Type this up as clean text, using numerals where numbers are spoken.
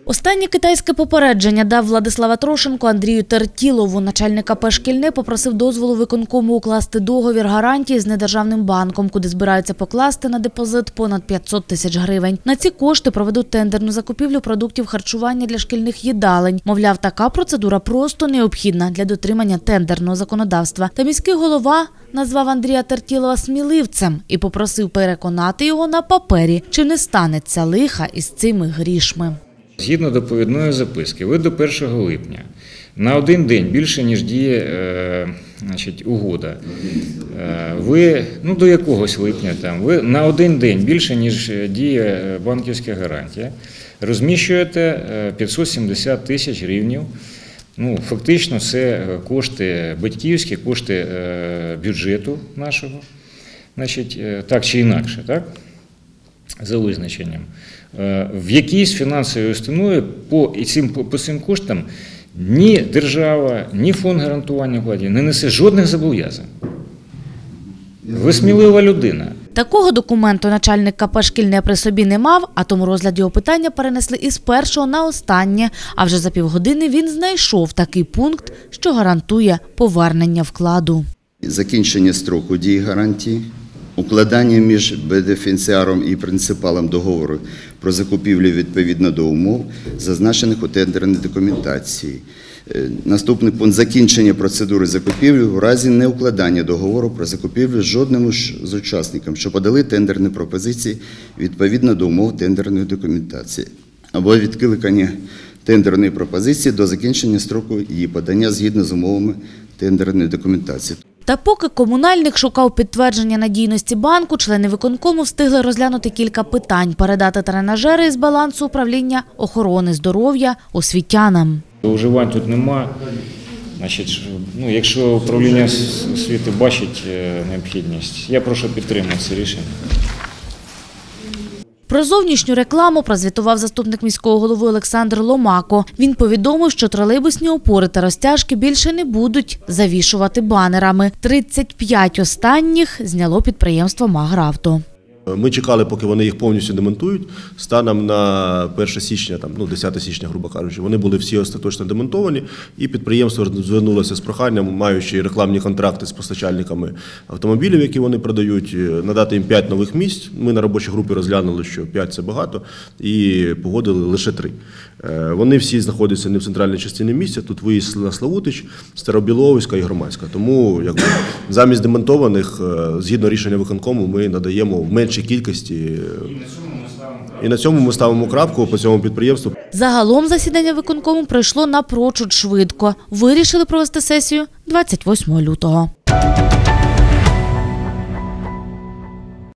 Останнє китайське попередження дав Владислава Трошенко Андрію Тертілову. Начальник АП «Шкільне» попросив дозволу виконкому укласти договір гарантії з недержавним банком, куди збираються покласти на депозит понад 500 тисяч гривень. На ці кошти проведуть тендерну закупівлю продуктів харчування для шкільних їдалень. Мовляв, така процедура просто необхідна для дотримання тендерного законодавства. Та міський голова назвав Андрія Тертілова сміливцем і попросив переконати його на папері, чи не станеться лиха із цими грішми. Згідно доповідної записки, ви до 1 липня на один день більше, ніж діє угода. Ви, до якогось липня, ви на один день більше, ніж діє банківська гарантія, розміщуєте 570 тисяч гривень. Фактично це кошти батьківські, кошти бюджету нашого, так чи інакше, так? За визначенням. В якійсь фінансовій установі по цим коштам ні держава, ні фонд гарантування вкладів не несе жодних зобов'язань. Ви смілива людина. Такого документу начальник КП «Шкільне» при собі не мав, а тому розгляд його питання перенесли із першого на останнє. А вже за півгодини він знайшов такий пункт, що гарантує повернення вкладу. Закінчення строку дії гарантії, укладання між бенефіціаром і принципалом договору про закупівлю відповідно до умов, зазначених у тендерній документації. Наступний пункт – закінчення процедури закупівлі в разі неукладання договору про закупівлю жодним з учасникам, що подали тендерні пропозиції відповідно до умов тендерної документації, або відкликання тендерної пропозиції до закінчення строку її подання згідно з умовами тендерної документації. Та поки комунальник шукав підтвердження надійності банку, члени виконкому встигли розглянути кілька питань, передати тренажери із балансу управління охорони здоров'я освітянам. Уживань тут нема. Якщо управління освіти бачить необхідність, я прошу підтримати це рішення. Про зовнішню рекламу прозвітував заступник міського голови Олександр Ломако. Він повідомив, що тролейбусні опори та розтяжки більше не будуть завішувати банерами. 35 останніх зняло підприємство «Магравто». Ми чекали, поки вони їх повністю демонтують. Станом на 1 січня, 10 січня, грубо кажучи, вони були всі остаточно демонтовані, і підприємство звернулося з проханням, маючи рекламні контракти з постачальниками автомобілів, які вони продають, надати їм 5 нових місць. Ми на робочій групі розглянули, що 5 – це багато, і погодили лише 3. Вони всі знаходяться не в центральній частині місця, тут виїзд на Славутич, Старобіловська і Громадська. Тому замість демонтованих, згідно рішення виконкому, ми надаємо в меншій кількості. І на цьому ми ставимо крапку по цьому підприємству. Загалом засідання виконкому пройшло напрочуд швидко. Вирішили провести сесію 28 лютого.